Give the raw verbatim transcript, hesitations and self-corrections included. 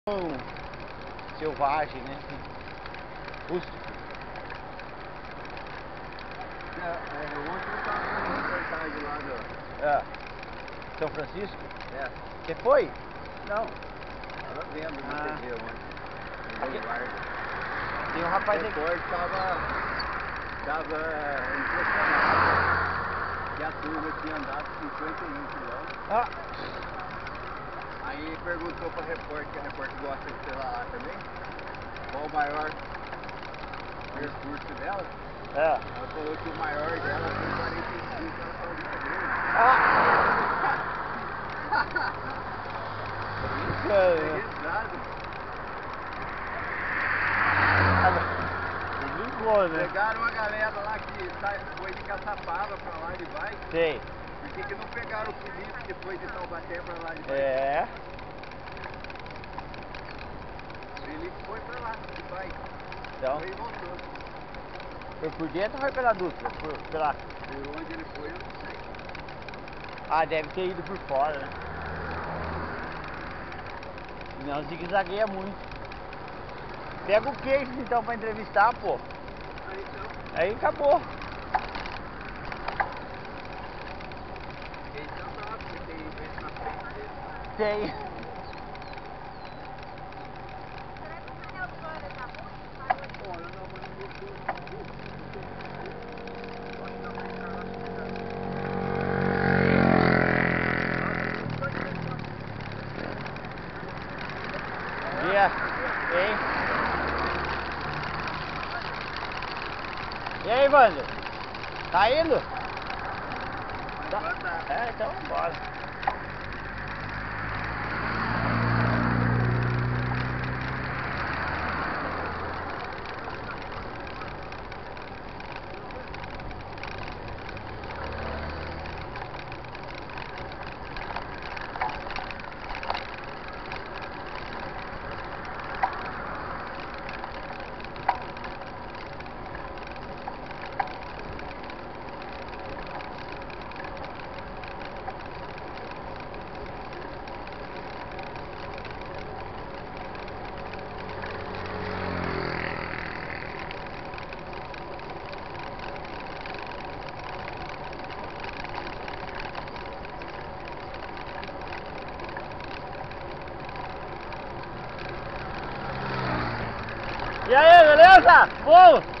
Selvagem, né? Rústico. É, é, ontem eu estava vendo uma reportagem lá do... É. São Francisco? É. Você foi? Não. Estava vendo na Ah. T V ontem. No Boulevard. Tem um rapaz O aqui. repórter estava... Estava impressionado que a turma tinha andado cinquenta e um quilômetros. Ah. Aí perguntou para a repórter, que a repórter gosta de pedalar também, qual o maior percurso dela. É. Ela falou que o maior dela foi quarenta e cinco, ela falou de cabelo. Ah. Brincando, né? Brincou, né? Pegaram uma galera lá que foi de Caçapava para lá de bike. Sei. Por que que não pegaram o Felipe depois de Taubaté para lá de bike? É. O Felipe foi para lá de bike. Então. Foi e voltou. Foi por dentro ou foi pela dupla? Por, pela... Por onde ele foi eu não sei. Ah, deve ter ido por fora, né? Não zigue-zagueia muito. Pega o queijo então pra entrevistar, pô. Aí então. Aí acabou. Ele já sabe que tem gente na frente dele. Tem. Olha, não, mas não gostou. Dia. Hein? E aí, Wander? Tá indo? Tá. É, então bora. E aí, beleza? Bom?